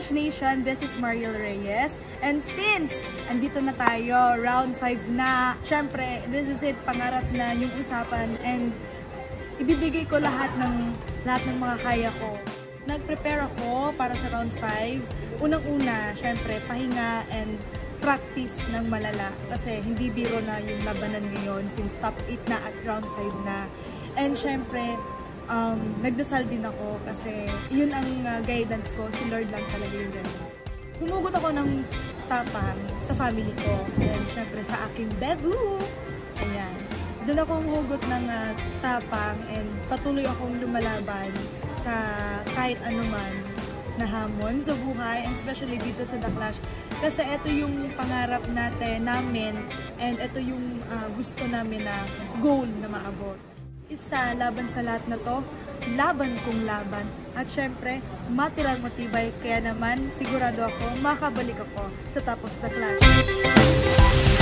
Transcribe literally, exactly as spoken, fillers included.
Clash Nation, this is Mariel Reyes. And since andito na tayo, round five na, syempre, this is it, pangarap na yung usapan. And ibibigay ko lahat ng, lahat ng mga kaya ko. Nag-prepare ako para sa round five. Unang-una, syempre, pahinga and practice ng malala. Kasi hindi biro na yung labanan ngayon since top eight na at round five na. And syempre, um, nagdasal din ako kasi yun ang uh, guidance ko. Si Lord lang talaga yung guidance. Humugot ako ng tapang sa family ko. And syempre sa aking bebu. Ayan. Doon ako humugot ng uh, tapang and patuloy akong lumalaban sa kahit anuman na hamon sa buhay, and especially dito sa The Clash. Kasi ito yung pangarap natin, namin, and ito yung uh, gusto namin na goal na maabot. Isa, laban sa lahat na to, laban kong laban. At syempre, matirang matibay, kaya naman sigurado ako, makabalik ako sa Top of The Clash.